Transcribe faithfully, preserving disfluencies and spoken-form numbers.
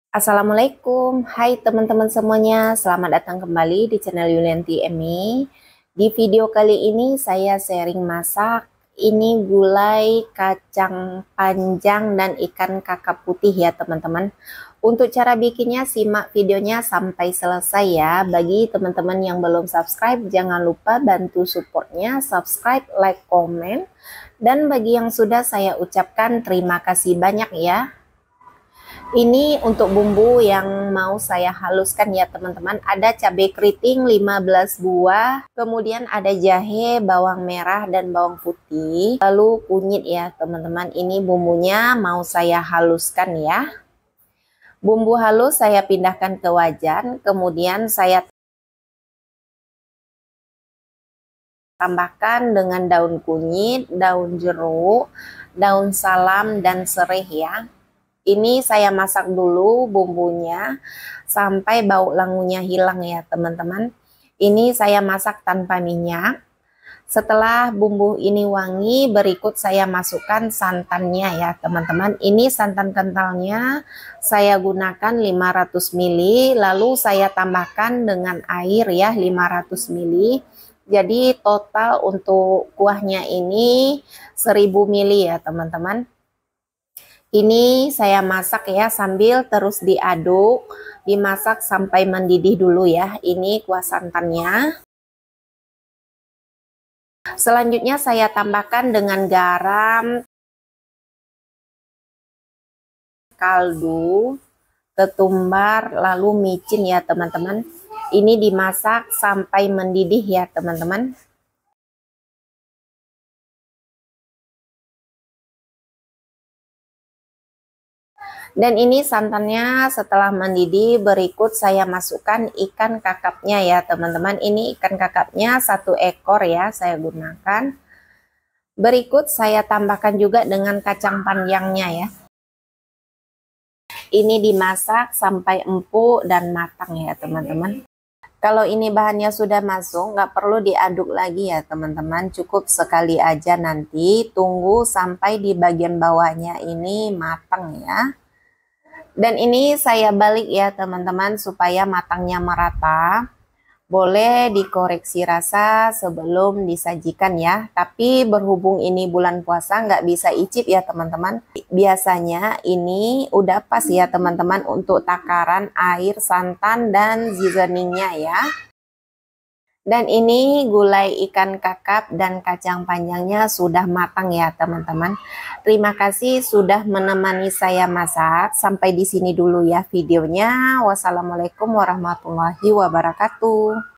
Assalamualaikum, hai teman-teman semuanya, selamat datang kembali di channel Yulianti Emi. Di video kali ini saya sharing masak, ini gulai kacang panjang dan ikan kakap putih ya teman-teman. Untuk cara bikinnya simak videonya sampai selesai ya. Bagi teman-teman yang belum subscribe, jangan lupa bantu supportnya, subscribe, like, komen. Dan bagi yang sudah, saya ucapkan terima kasih banyak ya. Ini untuk bumbu yang mau saya haluskan ya teman-teman. Ada cabai keriting lima belas buah, kemudian ada jahe, bawang merah dan bawang putih, lalu kunyit ya teman-teman. Ini bumbunya mau saya haluskan ya. Bumbu halus saya pindahkan ke wajan, kemudian saya tambahkan dengan daun kunyit, daun jeruk, daun salam dan serai ya. Ini saya masak dulu bumbunya sampai bau langunya hilang ya teman-teman. Ini saya masak tanpa minyak. Setelah bumbu ini wangi, berikut saya masukkan santannya ya teman-teman. Ini santan kentalnya saya gunakan lima ratus mililiter, lalu saya tambahkan dengan air ya lima ratus mililiter. Jadi total untuk kuahnya ini seribu mililiter ya teman-teman. Ini saya masak ya sambil terus diaduk, dimasak sampai mendidih dulu ya. Ini kuah santannya. Selanjutnya saya tambahkan dengan garam, kaldu, ketumbar, lalu micin ya teman-teman. Ini dimasak sampai mendidih ya teman-teman. Dan ini santannya setelah mendidih, berikut saya masukkan ikan kakapnya ya teman-teman. Ini ikan kakapnya satu ekor ya saya gunakan. Berikut saya tambahkan juga dengan kacang panjangnya ya. Ini dimasak sampai empuk dan matang ya teman-teman. Kalau ini bahannya sudah masuk, nggak perlu diaduk lagi ya teman-teman. Cukup sekali aja nanti, tunggu sampai di bagian bawahnya ini matang ya. Dan ini saya balik ya teman-teman supaya matangnya merata. Boleh dikoreksi rasa sebelum disajikan ya. Tapi berhubung ini bulan puasa nggak bisa icip ya teman-teman. Biasanya ini udah pas ya teman-teman untuk takaran air santan dan seasoningnya ya. Dan ini gulai ikan kakap dan kacang panjangnya sudah matang ya teman-teman. Terima kasih sudah menemani saya masak. Sampai di sini dulu ya videonya. Wassalamualaikum warahmatullahi wabarakatuh.